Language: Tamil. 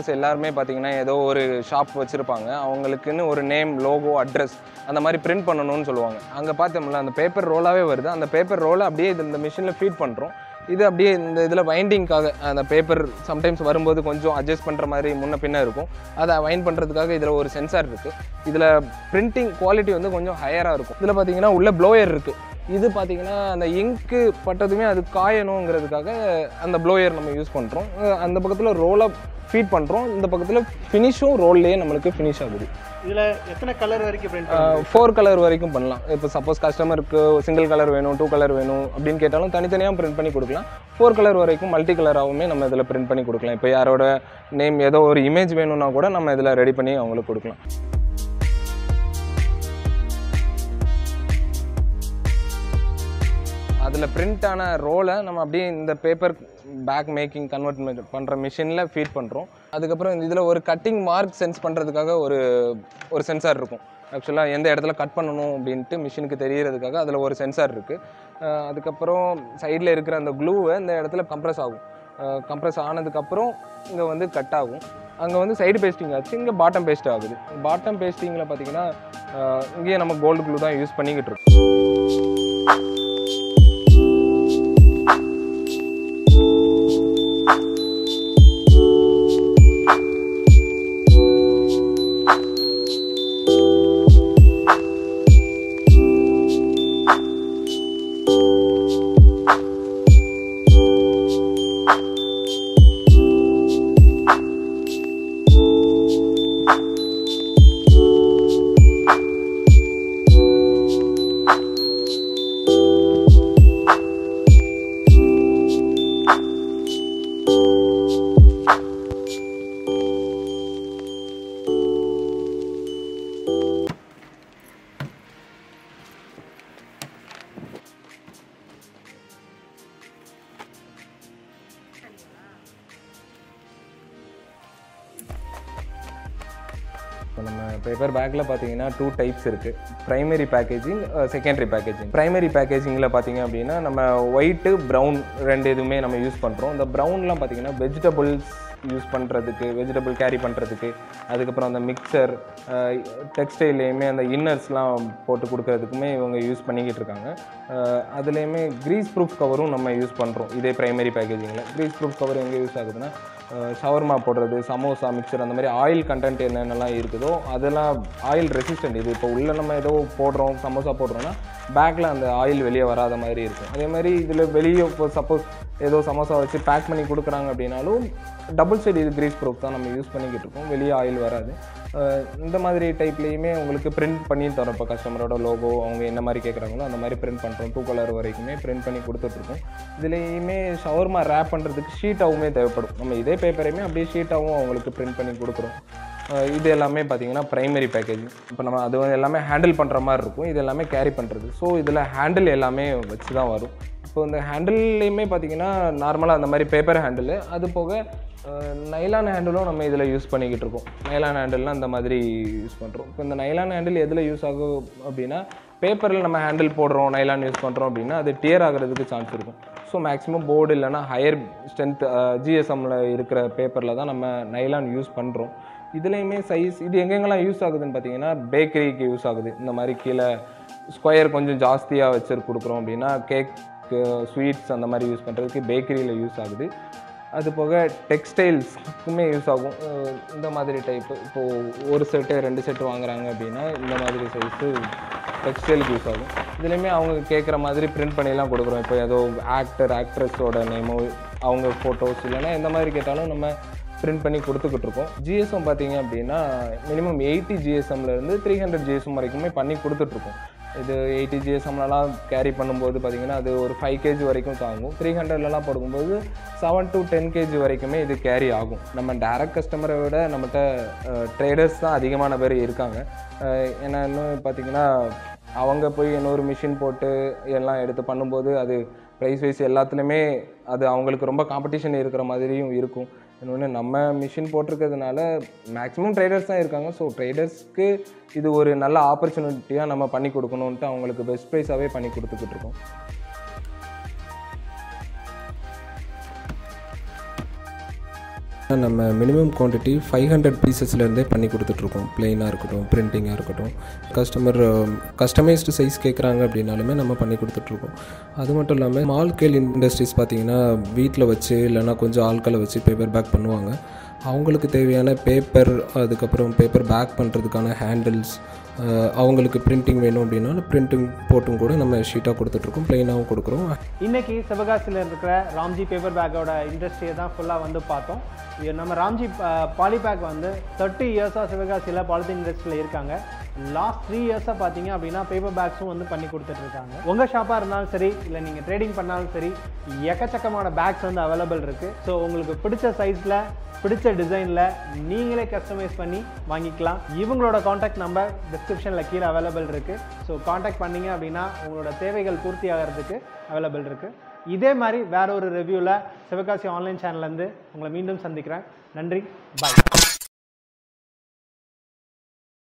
கஸ்டமர்ஸ் எல்லாருமே பார்த்தீங்கன்னா ஏதோ ஒரு ஷாப் வச்சுருப்பாங்க. அவங்களுக்குன்னு ஒரு நேம், லோகோ, அட்ரஸ் அந்த மாதிரி பிரிண்ட் பண்ணணும்னு சொல்லுவாங்க. அங்கே பார்த்தோம்ல அந்த பேப்பர் ரோலாகவே வருது. அந்த பேப்பர் ரோலை அப்படியே இந்த மிஷினில் ஃபீட் பண்ணுறோம். இது அப்படியே இந்த இதில் வைண்டிங்காக அந்த பேப்பர் சம்டைம்ஸ் வரும்போது கொஞ்சம் அட்ஜஸ்ட் பண்ணுற மாதிரி முன்ன பின்ன இருக்கும். அதை வைண்ட் பண்ணுறதுக்காக இதில் ஒரு சென்சார் இருக்குது. இதில் பிரிண்டிங் குவாலிட்டி வந்து கொஞ்சம் ஹையராக இருக்கும். இதில் பார்த்தீங்கன்னா உள்ள ப்ளோயர் இருக்குது. இது பார்த்தீங்கன்னா அந்த இங்க்கு பட்டதுமே அது காயணுங்கிறதுக்காக அந்த ப்ளோயர் நம்ம யூஸ் பண்ணுறோம். அந்த பக்கத்தில் ரோலாக ஃபீட் பண்ணுறோம். இந்த பக்கத்தில் ஃபினிஷும் ரோல்லையே நம்மளுக்கு ஃபினிஷ் ஆகுது. இதில் எத்தனை கலர் வரைக்கும் பிரிண்ட் 4 கலர் வரைக்கும் பண்ணலாம். இப்போ சப்போஸ் கஸ்டமருக்கு சிங்கிள் கலர் வேணும், 2 கலர் வேணும் அப்படின்னு கேட்டாலும் தனித்தனியாக பிரிண்ட் பண்ணி கொடுக்கலாம். 4 கலர் வரைக்கும் மல்டி கலராகவுமே நம்ம இதில் பிரிண்ட் பண்ணி கொடுக்கலாம். இப்போ யாரோட நேம் ஏதோ ஒரு இமேஜ் வேணும்னா கூட நம்ம இதில் ரெடி பண்ணி அவங்களுக்கு கொடுக்கலாம். அதில் பிரிண்டான ரோலை நம்ம அப்படியே இந்த பேப்பர் பேக் மேக்கிங் கன்வெர்ட் பண்ணுற மிஷினில் ஃபீட் பண்ணுறோம். அதுக்கப்புறம் இதில் ஒரு கட்டிங் மார்க் சென்ஸ் பண்ணுறதுக்காக ஒரு சென்சார் இருக்கும். ஆக்சுவலாக எந்த இடத்துல கட் பண்ணணும் அப்படின்ட்டு மிஷினுக்கு தெரியறதுக்காக அதில் ஒரு சென்சார் இருக்குது. அதுக்கப்புறம் சைடில் இருக்கிற அந்த க்ளூவை இந்த இடத்துல கம்ப்ரெஸ் ஆகும். கம்ப்ரெஸ் ஆனதுக்கப்புறம் இங்கே வந்து கட் ஆகும். அங்கே வந்து சைடு பேஸ்டிங் ஆச்சு, இங்கே பாட்டம் பேஸ்ட் ஆகுது. பாட்டம் பேஸ்டிங்கில் பார்த்தீங்கன்னா இங்கேயே நம்ம கோல்டு க்ளூ தான் யூஸ் பண்ணிக்கிட்டு இருக்கோம். இப்போ நம்ம பேப்பர் பேக்கில் பார்த்தீங்கன்னா 2 டைப்ஸ் இருக்குது. Primary packaging, secondary packaging. Primary பேக்கேஜிங்கில் பார்த்தீங்க அப்படின்னா நம்ம ஒயிட்டு, ப்ரௌன் 2 இதுவுமே நம்ம யூஸ் பண்ணுறோம். இந்த ப்ரௌன்லாம் பார்த்தீங்கன்னா வெஜிடபிள்ஸ் யூஸ் பண்ணுறதுக்கு, வெஜிடபிள் கேரி பண்ணுறதுக்கு, அதுக்கப்புறம் அந்த மிக்சர், டெக்ஸ்டைல்லையுமே அந்த இன்னர்ஸ்லாம் போட்டு கொடுக்கறதுக்குமே இவங்க யூஸ் பண்ணிக்கிட்டு இருக்காங்க. அதுலேயுமே க்ரீஸ் ப்ரூஃப் கவரும் நம்ம யூஸ் பண்ணுறோம். இதே ப்ரைமரி பேக்கேஜிங்கில் க்ரீஸ் ப்ரூஃப் கவர் எங்கே யூஸ் ஆகுதுன்னா ஷவர்மா போடுறது, சமோசா, மிக்சர் அந்த மாதிரி ஆயில் கண்டென்ட் என்னென்னலாம் இருக்குதோ அதெல்லாம் ஆயில் ரெசிஸ்டன்ட். இது இப்போ உள்ளே நம்ம ஏதோ போடுறோம், சமோசா போடுறோன்னா பேக்கில் அந்த ஆயில் வெளியே வராத மாதிரி இருக்கும். அதே மாதிரி இதில் வெளியே இப்போ சப்போஸ் ஏதோ சமோசா வச்சு பேக் பண்ணி கொடுக்குறாங்க அப்படின்னாலும் டபுள் சைடு இது க்ரீஸ் ப்ரூஃப் தான் நம்ம யூஸ் பண்ணிக்கிட்டு இருக்கோம். வெளியே ஆயில் வராது. இந்த மாதிரி டைப்லேயுமே உங்களுக்கு பிரிண்ட் பண்ணி தரோம். இப்போ கஸ்டமரோட லோகோ அவங்க என்ன மாதிரி கேட்குறாங்களோ அந்த மாதிரி பிரிண்ட் பண்ணுறோம். 2 கலர் வரைக்குமே பிரிண்ட் பண்ணி கொடுத்துட்ருக்கோம். இதுலேயுமே ஷவர்மா ரேப் பண்ணுறதுக்கு ஷீட்டாகவுமே தேவைப்படும். நம்ம இதே பேப்பரையுமே அப்படியே ஷீட்டாகவும் அவங்களுக்கு பிரிண்ட் பண்ணி கொடுக்குறோம். இது எல்லாமே பார்த்திங்கன்னா ப்ரைமரி பேக்கேஜிங். இப்போ நம்ம அது எல்லாமே ஹேண்டில் பண்ணுற மாதிரி இருக்கும். இது எல்லாமே கேரி பண்ணுறது. ஸோ இதில் ஹேண்டில் எல்லாமே வச்சு தான் வரும். இப்போ இந்த ஹேண்டில்லையுமே பார்த்திங்கன்னா நார்மலாக அந்த மாதிரி பேப்பர் ஹேண்டில், அது போக நைலான் ஹேண்டிலும் நம்ம இதில் யூஸ் பண்ணிக்கிட்டு இருக்கோம். நைலான் ஹேண்டில்லாம் இந்த மாதிரி யூஸ் பண்ணுறோம். இப்போ இந்த நைலான் ஹேண்டில் எதில் யூஸ் ஆகும் அப்படின்னா பேப்பரில் நம்ம ஹேண்டில் போடுறோம், நைலான் யூஸ் பண்ணுறோம் அப்படின்னா அது டியர் ஆகிறதுக்கு சான்ஸ் இருக்கும். ஸோ மேக்ஸிமம் போர்டு இல்லைனா ஹையர் ஸ்ட்ரென்த் ஜிஎஸ்எம்மில் இருக்கிற பேப்பரில் தான் நம்ம நைலான் யூஸ் பண்ணுறோம். இதுலேயுமே சைஸ் இது எங்கெங்கெல்லாம் யூஸ் ஆகுதுன்னு பார்த்தீங்கன்னா பேக்கரிக்கு யூஸ் ஆகுது. இந்த மாதிரி கீழே ஸ்கொயர் கொஞ்சம் ஜாஸ்தியாக வச்சு கொடுக்குறோம் அப்படின்னா கேக், ஸ்வீட்ஸ் அந்த மாதிரி யூஸ் பண்ணுறதுக்கு பேக்கரியில் யூஸ் ஆகுது. அது போக டெக்ஸ்டைல்ஸுக்குமே யூஸ் ஆகும். இந்த மாதிரி டைப்பு இப்போது ஒரு செட்டு 2 செட்டு வாங்குறாங்க அப்படின்னா இந்த மாதிரி சைஸு டெக்ஸ்டைலுக்கு யூஸ் ஆகும். இதுலேயுமே அவங்க கேட்குற மாதிரி பிரிண்ட் பண்ணிலாம் கொடுக்குறோம். இப்போ ஏதோ ஆக்டர், ஆக்ட்ரஸோட நேமோ, அவங்க ஃபோட்டோஸ் இல்லைன்னா எந்த மாதிரி கேட்டாலும் நம்ம பிரிண்ட் பண்ணி கொடுத்துக்கிட்டு இருக்கோம். ஜிஎஸ்எம் பார்த்தீங்க அப்படின்னா மினிமம் 80 GSMலேருந்து 300 GSM வரைக்குமே பண்ணி கொடுத்துட்ருக்கோம். இது 80 GSMலலாம் கேரி பண்ணும்போது பார்த்திங்கன்னா அது ஒரு 5 kg வரைக்கும் தாங்கும். 300லலாம் போடும்போது 7 to 10 kg வரைக்குமே இது கேரி ஆகும். நம்ம டைரக்ட் கஸ்டமரை விட நம்மகிட்ட ட்ரேடர்ஸ் தான் அதிகமான பேர் இருக்காங்க. ஏன்னா இன்னும் பார்த்திங்கன்னா அவங்க போய் இன்னொரு மிஷின் போட்டு எல்லாம் எடுத்து பண்ணும்போது அது ப்ரைஸ் வைஸ் எல்லாத்துலேயுமே அது அவங்களுக்கு ரொம்ப காம்படிஷன் இருக்கிற மாதிரியும் இருக்கும். இன்னொன்று நம்ம மிஷின் போட்டிருக்கிறதுனால மேக்ஸிமம் ட்ரேடர்ஸ் தான் இருக்காங்க. ஸோ ட்ரேடர்ஸ்க்கு இது ஒரு நல்ல ஆப்பர்ச்சுனிட்டியாக நம்ம பண்ணி கொடுக்கணுன்ட்டு அவங்களுக்கு பெஸ்ட் ப்ரைஸாகவே பண்ணி கொடுத்துக்கிட்டு இருக்கோம். நம்ம மினிமம் குவான்டிட்டி 500 பீசஸ்லேருந்தே பண்ணி கொடுத்துட்ருக்கோம். பிளெயினாக இருக்கட்டும், பிரிண்டிங்காக இருக்கட்டும். கஸ்டமர் கஸ்டமைஸ்டு சைஸ் கேட்குறாங்க அப்படின்னாலுமே நம்ம பண்ணி கொடுத்துட்ருக்கோம். அது மட்டும் இல்லாமல் ஸ்மால் ஸ்கேல் இண்டஸ்ட்ரீஸ் பார்த்திங்கன்னா வீட்டில் வச்சு இல்லைனா கொஞ்சம் ஆட்களை வச்சு பேப்பர் பேக் பண்ணுவாங்க. அவங்களுக்கு தேவையான பேப்பர், அதுக்கப்புறம் பேப்பர் பேக் பண்ணுறதுக்கான ஹேண்டில்ஸ், அவங்களுக்கு பிரிண்டிங் வேணும் அப்படின்னா பிரிண்டிங் போட்டும் கூட நம்ம ஷீட்டாக கொடுத்துட்ருக்கோம், பிளெயினாகவும் கொடுக்குறோம். இன்றைக்கி சிவகாசியில் இருக்கிற ராம்ஜி பேப்பர் பேக்கோட இண்டஸ்ட்ரியை தான் ஃபுல்லாக வந்து பார்த்தோம். நம்ம ராம்ஜி பாலிபேக் வந்து 30 இயர்ஸாக சிவகாசியில் பாலித்தீன் இண்டஸ்ட்ரியில் இருக்காங்க. லாஸ்ட் 3 இயர்ஸாக பார்த்தீங்க அப்படின்னா பேப்பர் பேக்ஸும் வந்து பண்ணி கொடுத்துட்ருக்காங்க. உங்கள் ஷாப்பாக இருந்தாலும் சரி, இல்லை நீங்கள் ட்ரேடிங் பண்ணாலும் சரி, எக்கச்சக்கமான பேக்ஸ் வந்து அவைலபிள் இருக்குது. ஸோ உங்களுக்கு பிடிச்ச சைஸில், பிடிச்ச டிசைனில் நீங்களே கஸ்டமைஸ் பண்ணி வாங்கிக்கலாம். இவங்களோட காண்டாக்ட் நம்பர் டிஸ்கிரிப்ஷனில் கீழே அவைலபிள் இருக்குது. ஸோ காண்டாக்ட் பண்ணிங்க அப்படின்னா உங்களோட தேவைகள் பூர்த்தி ஆகிறதுக்கு அவைலபிள் இருக்குது. இதே மாதிரி வேற ஒரு ரிவ்யூவில் சிவகாசி ஆன்லைன் சேனல்லேருந்து உங்களை மீண்டும் சந்திக்கிறேன். நன்றி, பாய்.